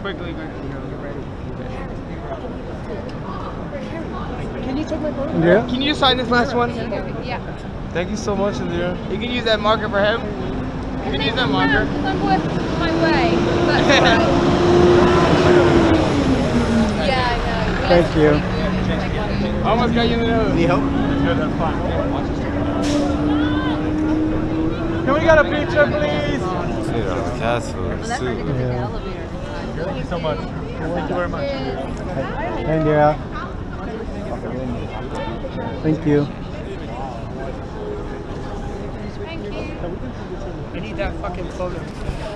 quickly. Can you take my photo? Yeah. Can you just sign this last one? Yeah. Thank you so much, Indira. You can use that marker for him. You can use that marker. Because I'm working my way. But yeah, I know. Thank you. I almost got you in the nose. Need help? That's good, that's fine. Can we get a picture, please? Castle. Thank you so much. Thank you very much. Indira. Thank you. Thank you. I need that fucking photo.